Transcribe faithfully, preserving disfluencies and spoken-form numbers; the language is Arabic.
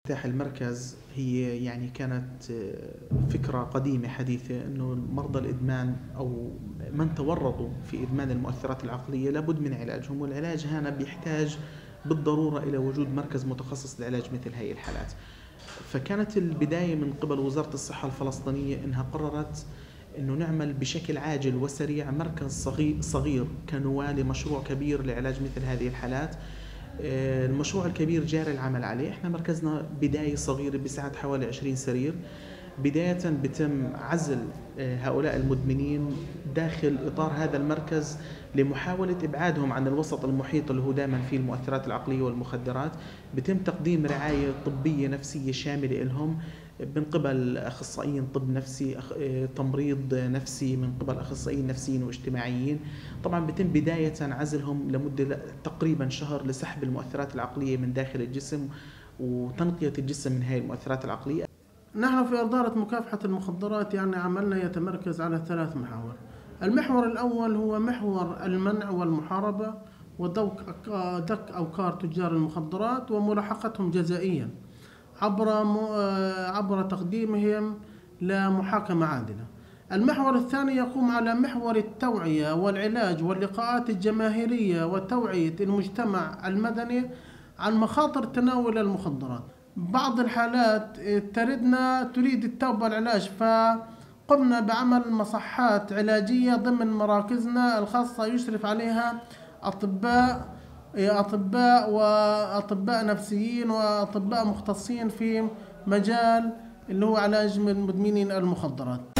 افتتاح المركز هي يعني كانت فكرة قديمة حديثة إنه مرضى الإدمان أو من تورطوا في إدمان المؤثرات العقلية لابد من علاجهم، والعلاج هنا بيحتاج بالضرورة إلى وجود مركز متخصص لعلاج مثل هاي الحالات. فكانت البداية من قبل وزارة الصحة الفلسطينية إنها قررت إنه نعمل بشكل عاجل وسريع مركز صغير, صغير كنواة لمشروع كبير لعلاج مثل هذه الحالات. المشروع الكبير جاري العمل عليه. احنا مركزنا بداية صغيرة بسعة حوالي عشرين سرير. بداية بتم عزل هؤلاء المدمنين داخل إطار هذا المركز لمحاولة إبعادهم عن الوسط المحيط اللي هو دائما فيه المؤثرات العقلية والمخدرات. بتم تقديم رعاية طبية نفسية شاملة لهم من قبل أخصائيين طب نفسي، تمريض نفسي من قبل أخصائيين نفسيين واجتماعيين. طبعا بتم بداية عزلهم لمدة تقريبا شهر لسحب المؤثرات العقلية من داخل الجسم وتنقية الجسم من هذه المؤثرات العقلية. نحن في إدارة مكافحة المخدرات يعني عملنا يتمركز على ثلاث محاور. المحور الأول هو محور المنع والمحاربة ودك أوكار تجار المخدرات وملاحقتهم جزائيا عبر عبر تقديمهم لمحاكمة عادلة. المحور الثاني يقوم على محور التوعية والعلاج واللقاءات الجماهيرية وتوعية المجتمع المدني عن مخاطر تناول المخدرات. بعض الحالات تردنا تريد التوبة والعلاج، فقمنا بعمل مصحات علاجية ضمن مراكزنا الخاصة يشرف عليها أطباء أطباء وأطباء نفسيين وأطباء مختصين في مجال اللي هو علاج من مدمنين المخدرات.